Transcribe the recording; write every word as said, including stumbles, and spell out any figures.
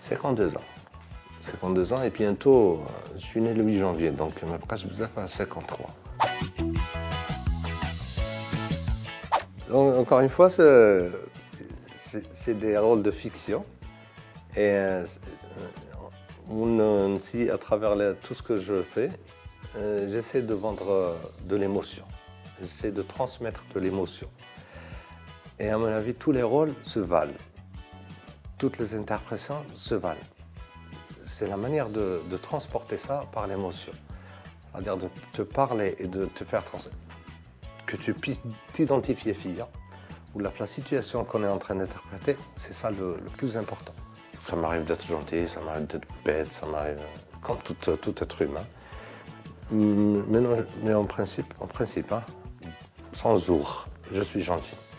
cinquante-deux ans. cinquante-deux ans et bientôt, je suis né le huit janvier, donc ma page بزاف à cinquante-trois. Donc, encore une fois, c'est des rôles de fiction. Et euh, on, si à travers les, tout ce que je fais, euh, j'essaie de vendre euh, de l'émotion. J'essaie de transmettre de l'émotion. Et à mon avis, tous les rôles se valent. Toutes les interprétations se valent. C'est la manière de, de transporter ça par l'émotion. C'est-à-dire de te parler et de te faire transmettre. Que tu puisses t'identifier fille, ou la, la situation qu'on est en train d'interpréter, c'est ça le, le plus important. Ça m'arrive d'être gentil, ça m'arrive d'être bête, ça m'arrive comme tout, tout être humain. Mais, non, mais en principe, en principe hein, sans jour, je suis gentil.